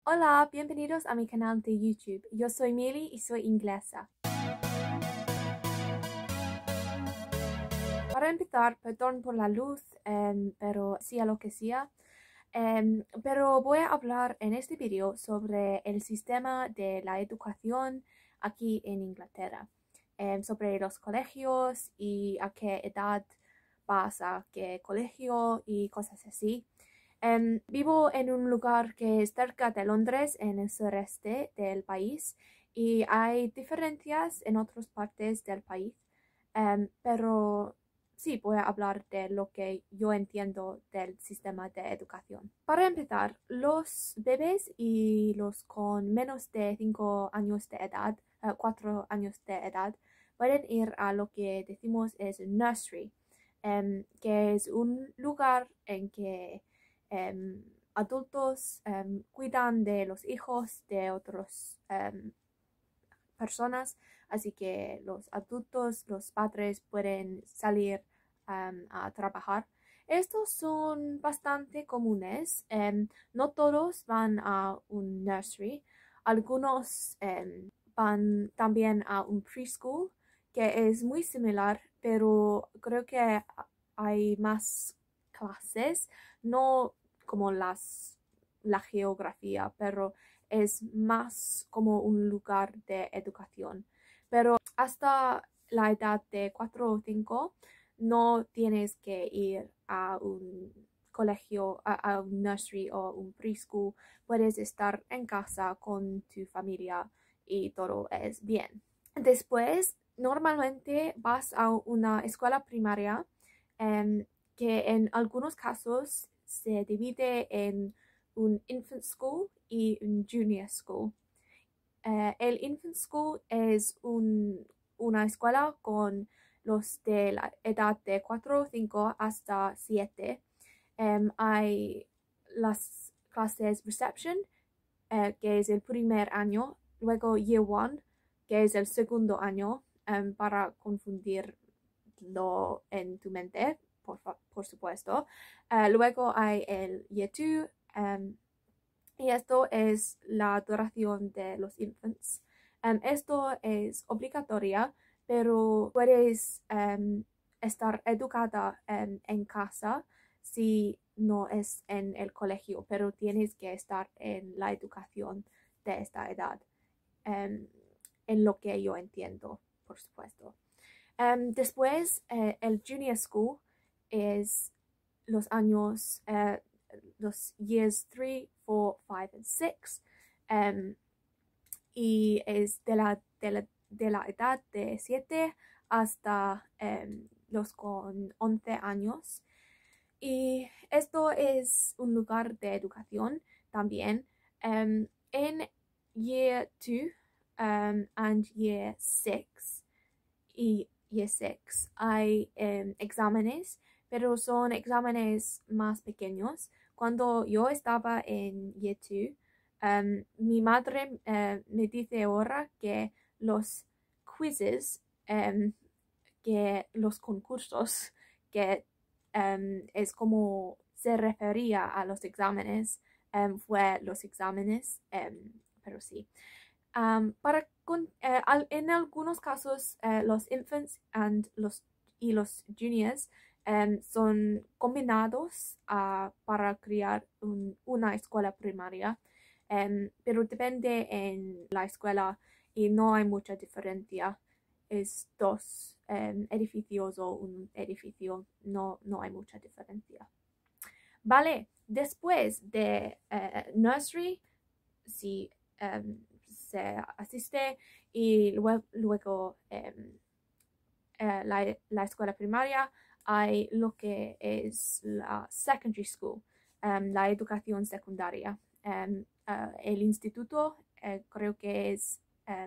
Hola, bienvenidos a mi canal de YouTube. Yo soy Mili y soy inglesa. Para empezar, perdón por la luz, pero sea lo que sea. Pero voy a hablar en este video sobre el sistema de la educación aquí en Inglaterra. Sobre los colegios y a qué edad vas a qué colegio y cosas así. Vivo en un lugar que es cerca de Londres, en el sureste del país, y hay diferencias en otras partes del país, pero sí voy a hablar de lo que yo entiendo del sistema de educación. Para empezar, los bebés y los con menos de 5 años de edad, 4 años de edad, pueden ir a lo que decimos es nursery, que es un lugar en que adultos cuidan de los hijos de otras personas, así que los adultos, los padres pueden salir a trabajar. Estos son bastante comunes. No todos van a un nursery. Algunos van también a un preschool, que es muy similar, pero creo que hay más clases, no como la geografía, pero es más como un lugar de educación. Pero hasta la edad de 4 o 5 no tienes que ir a un colegio, a un nursery o un preschool. Puedes estar en casa con tu familia y todo es bien. Después, normalmente vas a una escuela primaria, que en algunos casos se divide en un infant school y un junior school. El infant school es una escuela con los de la edad de 4 o 5 hasta 7. Hay las clases reception, que es el primer año, luego year one, que es el segundo año, para confundirlo en tu mente, por supuesto. Luego hay el year two, y esto es la duración de los infants. Esto es obligatoria, pero puedes estar educada en casa si no es en el colegio, pero tienes que estar en la educación de esta edad, en lo que yo entiendo, por supuesto. Después, el junior school es los años, los years 3, 4, 5 and 6, y es de la edad de 7 hasta los con 11 años. Y esto es un lugar de educación también. En year 2 and year 6 y year 6 hay exámenes, pero son exámenes más pequeños. Cuando yo estaba en year 2, mi madre me dice ahora que los quizzes, que los concursos, que es como se refería a los exámenes, fue los exámenes, pero sí. En algunos casos, los infants y los juniors son combinados para crear una escuela primaria, pero depende en la escuela y no hay mucha diferencia. Es dos edificios o un edificio, no hay mucha diferencia. Vale, después de nursery, si se asiste, y luego la escuela primaria, hay lo que es la secondary school, la educación secundaria. El instituto, creo que es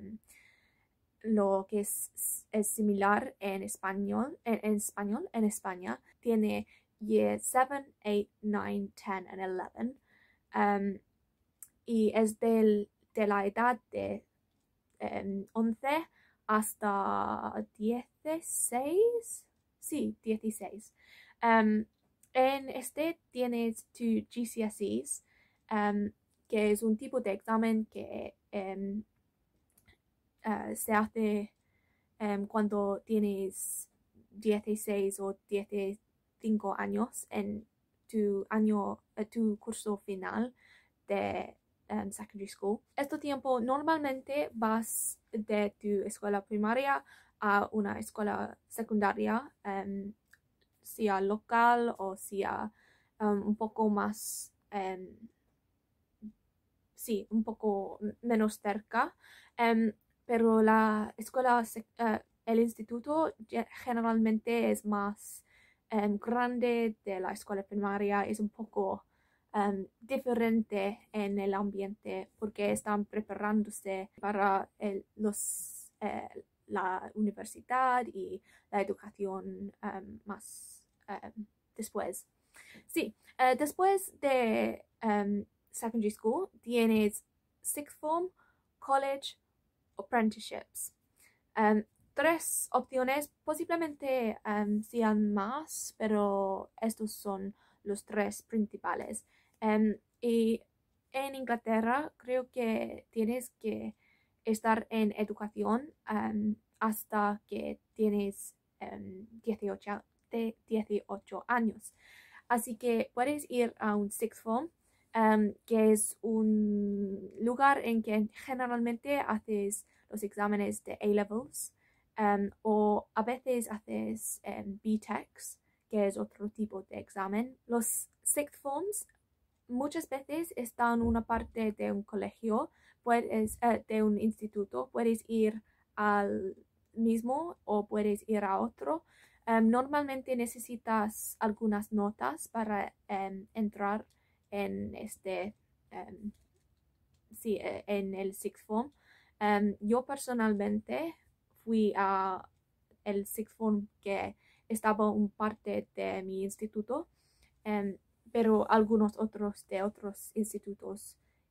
lo que es similar en español, en España, tiene year 7, 8, 9, 10 and 11. Y es de la edad de 11 hasta 16. Sí, 16. En este tienes tu GCSEs, que es un tipo de examen que se hace cuando tienes 16 o 15 años en tu curso final de secondary school. Este tiempo normalmente vas de tu escuela primaria a una escuela secundaria, sea local o sea un poco más, sí, un poco menos cerca. Pero la escuela, el instituto generalmente es más grande de la escuela primaria, es un poco diferente en el ambiente porque están preparándose para la universidad y la educación más después. Sí, después de secondary school tienes sixth form, college, apprenticeships. Tres opciones, posiblemente sean más, pero estos son los tres principales. Y en Inglaterra creo que tienes que estar en educación hasta que tienes 18 años. Así que puedes ir a un sixth form, que es un lugar en que generalmente haces los exámenes de A-levels, o a veces haces BTECs, que es otro tipo de examen. Los sixth forms muchas veces están en una parte de un colegio, de un instituto. Puedes ir al mismo o puedes ir a otro. Normalmente necesitas algunas notas para entrar en en el sixth form. Yo personalmente fui a el sixth form que estaba en parte de mi instituto, pero algunos otros de otros institutos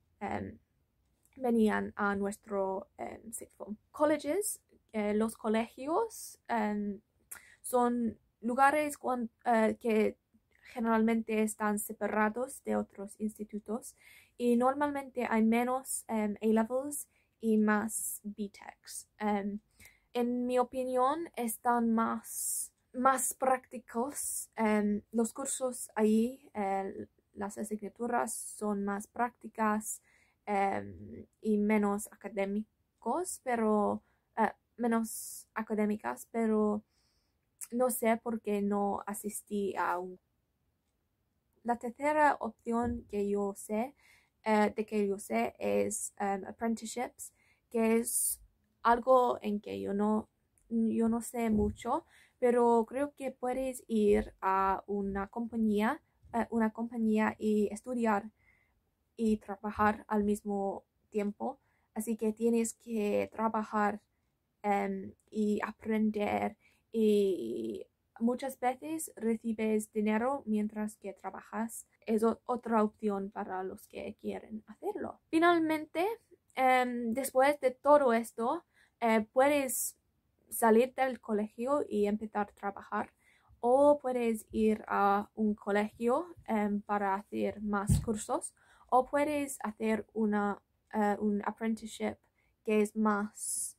venían a nuestro sixth form. Colleges, los colegios son lugares que generalmente están separados de otros institutos y normalmente hay menos A-levels y más BTECs. En mi opinión, están más prácticos. Los cursos ahí, las asignaturas son más prácticas y menos académicos, pero menos académicas, pero no sé por qué no asistí a un. La tercera opción que yo sé, es apprenticeships, que es algo en que yo no sé mucho, pero creo que puedes ir a una compañía y estudiar y trabajar al mismo tiempo. Así que tienes que trabajar y aprender, y muchas veces recibes dinero mientras que trabajas. Es otra opción para los que quieren hacerlo. Finalmente, después de todo esto, puedes salir del colegio y empezar a trabajar, o puedes ir a un colegio para hacer más cursos, o puedes hacer un apprenticeship que es más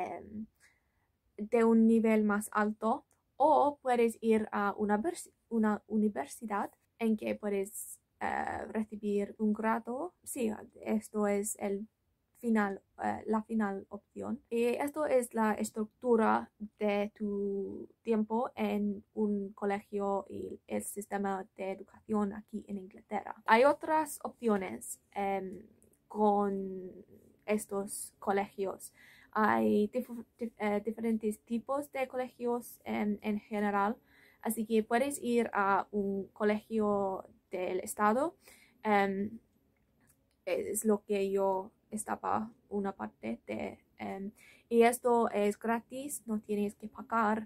de un nivel más alto, o puedes ir a una universidad en que puedes recibir un grado. Sí, esto es la final opción. Y esto es la estructura de tu tiempo en un colegio y el sistema de educación aquí en Inglaterra. Hay otras opciones con estos colegios. Hay diferentes tipos de colegios en general, así que puedes ir a un colegio del estado. Es lo que yo estaba una parte de, y esto es gratis, no tienes que pagar,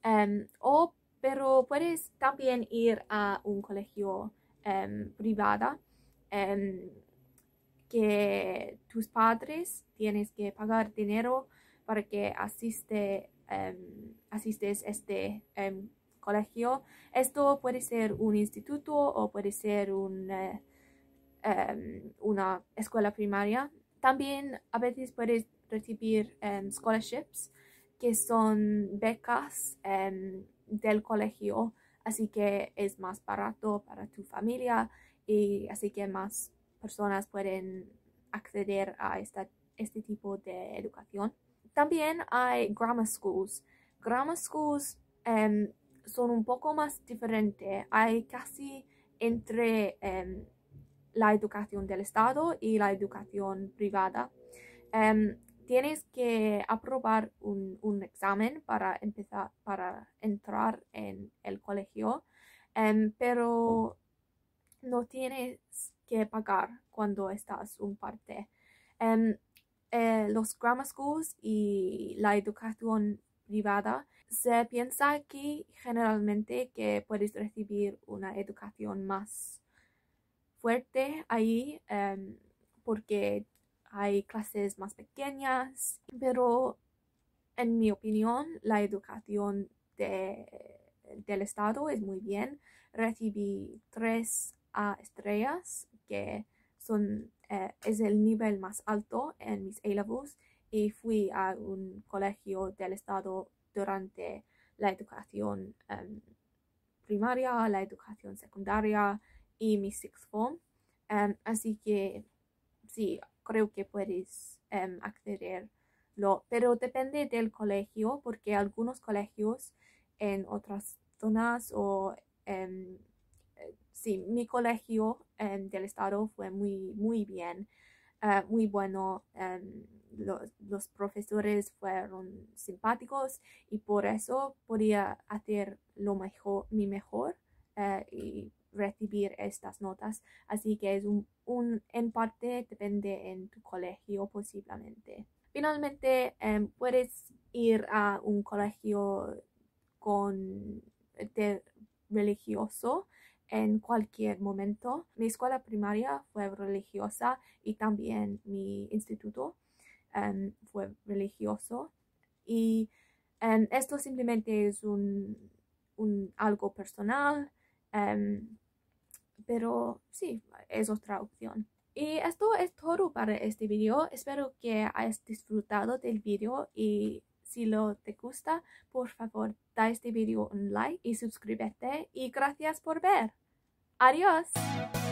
pero puedes también ir a un colegio privado, que tus padres tienes que pagar dinero para que asistes colegio. Esto puede ser un instituto o puede ser un una escuela primaria. También a veces puedes recibir scholarships, que son becas del colegio, así que es más barato para tu familia y así que más personas pueden acceder a este tipo de educación. También hay grammar schools. Grammar schools son un poco más diferentes. Hay casi entre la educación del Estado y la educación privada. Tienes que aprobar un examen para entrar en el colegio, pero no tienes que pagar cuando estás un parte. Los grammar schools y la educación privada, se piensa aquí generalmente que puedes recibir una educación más fuerte ahí porque hay clases más pequeñas, pero en mi opinión la educación del Estado es muy bien. Recibí 3 estrellas, que es el nivel más alto en mis A-levels, y fui a un colegio del Estado durante la educación primaria, la educación secundaria y mi sixth form. Así que sí, creo que puedes accederlo, pero depende del colegio, porque algunos colegios en otras zonas sí, mi colegio del estado fue muy bien, muy bueno. Los profesores fueron simpáticos y por eso podía hacer mi mejor y recibir estas notas. Así que es en parte depende en tu colegio posiblemente. Finalmente, puedes ir a un colegio religioso en cualquier momento. Mi escuela primaria fue religiosa y también mi instituto fue religioso. Y esto simplemente es algo personal, pero sí, es otra opción. Y esto es todo para este video. Espero que hayas disfrutado del video y si te gusta, por favor, da este video un like y suscríbete. Y gracias por ver. Adiós.